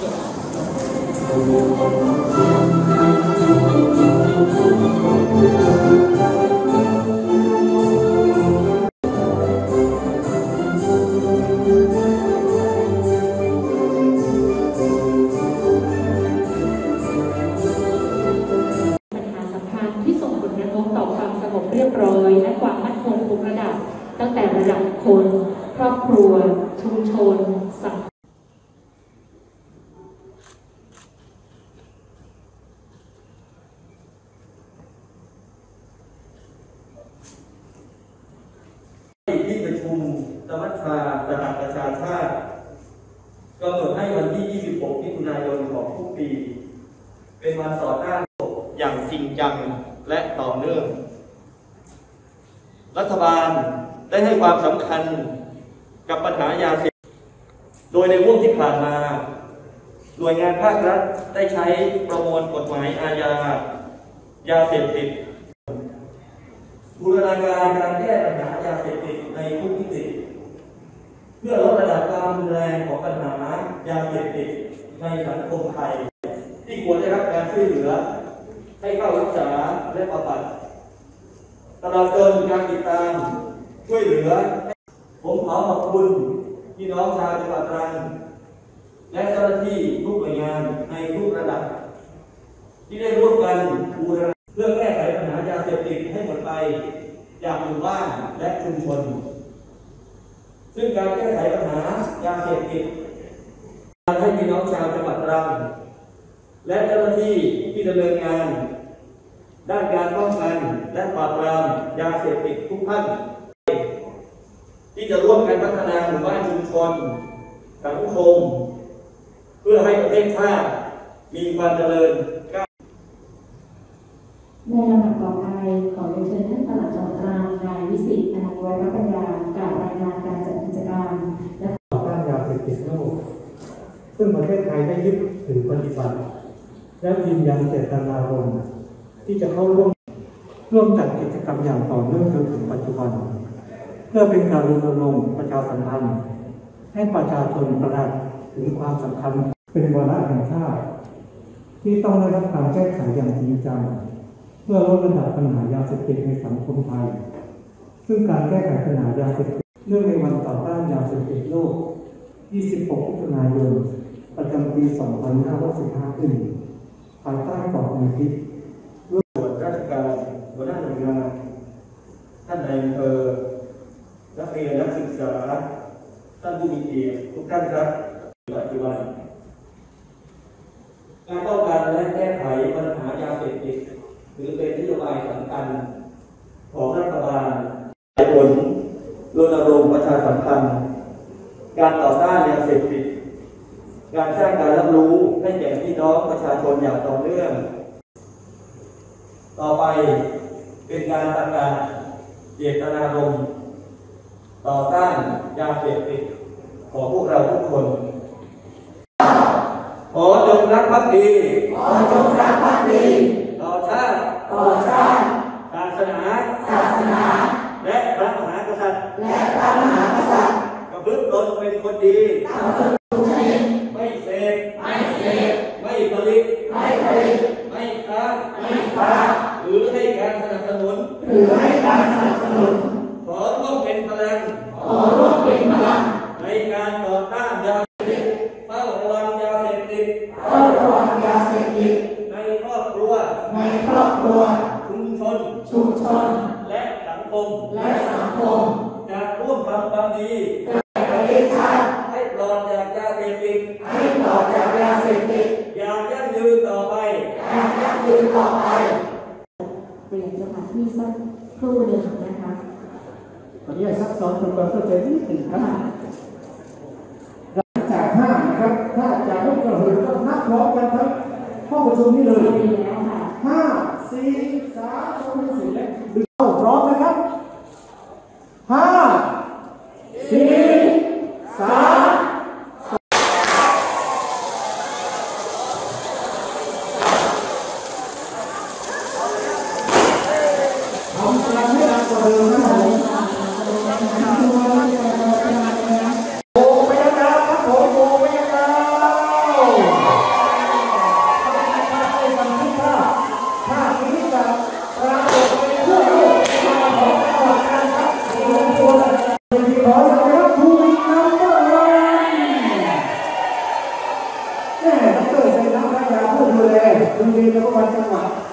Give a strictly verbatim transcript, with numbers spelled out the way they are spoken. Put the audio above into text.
เรียบร้อยและความมั่นคงทุกระดับตั้งแต่ระดับคนครอบครัวชุมชนสังคมที่ประชุมสมัชชาสหประชาชาติกำหนดให้วันที่ยี่สิบหกมิถุนายนของทุกปีเป็นวันต่อต้านอย่างจริงจังและต่อเนื่องรัฐบาลได้ให้ความสำคัญกับปัญหายาเสพติดโดยในช่วงที่ผ่านมาหน่วยงานภาครัฐได้ใช้ประมวลกฎหมายอาญายาเสพติดบูรณาการการแก้ปัญหายาเสพติดในทุกมิติเพื่อลดระดับความรุนแรงของปัญหายาเสพติดในสังคมไทยที่ควรได้รับการช่วยเหลือให้เข้ารักษาและบำบัดตลอดจนการติดตามช่วยเหลือผมขอขอบคุณพี่น้องชาวจังหวัดตรังและเจ้าหน้าที่ทุกหน่วยงานในทุกระดับที่ได้ร่วมกันบูรณาเพื่อแก้ไขปัญหายาเสพติดให้หมดไปจากหมู่บ้านและชุมชนซึ่งการแก้ไขปัญหายาเสพติดการให้พี่น้องชาวจังหวัดตรังและเจ้าหน้าที่ที่ดำเนินงานด้านการป้องกันและปราบปรามยาเสพติดทุกท่านที่จะร่วมกันพัฒนาหมู่บ้านชุมชนสังคมเพื่อให้ประเทศชาติมีความเจริญในลำดับต่อไปขอเรียนเชิญท่านปลัดจังหวัดตรังนายวิสิทธิ์อนันต์ไวรัปัญญากล่าวรายงานการจัดกิจกรรมและต่อต้านยาเสพติดโลกซึ่งประเทศไทยได้ยึดถือปฏิบัติและยืนยันเจตนารมณ์ที่จะเข้าร่วมร่วมจัดกิจกรรมอย่างต่อเนื่องจนถึงปัจจุบันเพื่อเป็นการรณรงค์ประชาสัมพันธ์ให้ประชาชนตระหนักถึงความสำคัญเป็นวาระแห่งชาติที่ต้องได้รับการแก้ไขอย่างจริงจังเพื่อลดระดับปัญหายาเสพติดในสังคมไทยซึ่งการแก้ไขปัญหายาเสพติดเนื่องในวันต่อต้านยาเสพติดโลกยี่สิบหกมิถุนายนประจำปีสองพันห้าร้อยสิบห้าขึ้นภายใต้กรอบแนวคิดร่วมส่วนราชการหัวหน้าหน่วยงานท่านนายอำเภอนักเรียนนักศึกษาท่านผู้มีเกียรติทุกท่านครับปัจจุบันการป้องกันและแก้ไขปัญหายาเสพติดถือเป็นนโยบายสำคัญของรัฐบาลผลรณรงค์ประชาสัมพันธ์การต่อต้านยาเสพติดการสร้างการรับรู้ให้แก่พี่น้องประชาชนอย่างต่อเนื่องต่อไปเป็นการประกาศเจตนารมณ์ต่อต้านยาเสพติดของพวกเราทุกคนขอจงรักภักดีขอจงรักภักดีต่อชาติต่อชาติศาสนาศาสนาและพระมหากษัตริย์และพระมหากษัตริย์ประพฤติตนเป็นคนดีไม่เสพไม่เสพไม่ผลิตไม่ผลิตไม่ค้าไม่ค้าหรือให้การสนับสนุนหรือให้การสนับสนุนขอร่วมเป็นพลังขอร่วมเป็นพลังในการต่อต้านยาเสพติดเฝ้าระวังยาเสพติดเฝ้าระวังยาเสพติดในครอบครัวในครอบครัวชุมชนชุมชนและสังคมและสังคมจะร่วมทำความดีประเทศชาติให้ปลอดจากยาเสพติดให้ปลอดจากยาเสพติดอย่างยั่งยืนต่อไปอย่างยั่งยืนต่อไปเปลี่ยนสถานที่สักครู่หนึ่งนะคะขออนุญาตซักซ้อนทำความเข้าใจนิดหนึ่งครับหลังจากห้านะครับถ้าจะไม่กระหือก็นับพร้อมกันทั้งห้องประชุมนี้เลยห้าสี่สามสองหนึ่งสี่และดึงเข้าพร้อมนะครับห้าสี่สามทำการให้ดังกว่าเดิมนะครับโอ้ไปยังดาวครับผมโอ้ไปยังดาวโรงเรียนแล้วก็วัดจังหวัด